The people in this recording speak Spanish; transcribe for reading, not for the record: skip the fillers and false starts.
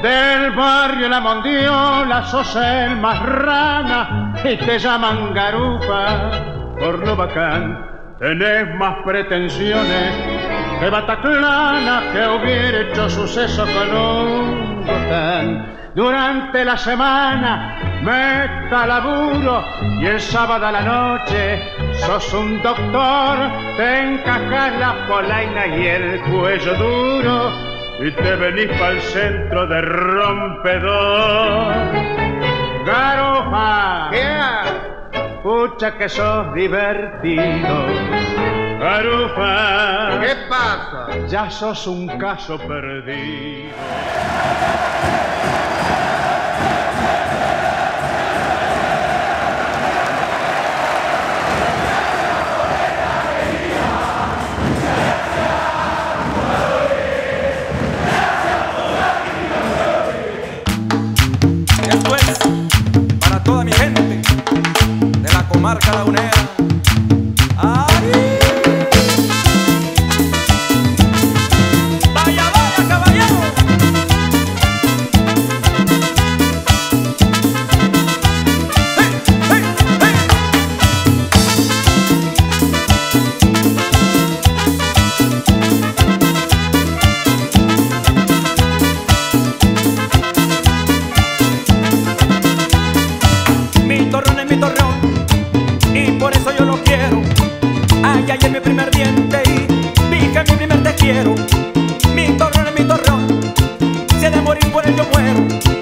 Del barrio La Mondiola sos el más rana y te llaman garufa por lo bacán. Tenés más pretensiones que Bataclana, que hubiera hecho suceso con un botán. Durante la semana meta laburo y el sábado a la noche sos un doctor. Te encajas la polaina y el cuello duro y te venís pa'l centro de rompedor. Garufa, pucha que sos divertido. Garufa, ¿qué pasa? ya sos un caso perdido. Esto es para toda mi gente de la comarca lagunera. ¡Ay! ¡Vaya, vaya, caballero! ¡Hey, hey, hey! Mi torreón es mi torreón y por eso yo lo quiero. Ay, ay, es mi primer diente y dije mi primer te quiero. Mi torreón es mi torreón, si he de morir por él yo muero.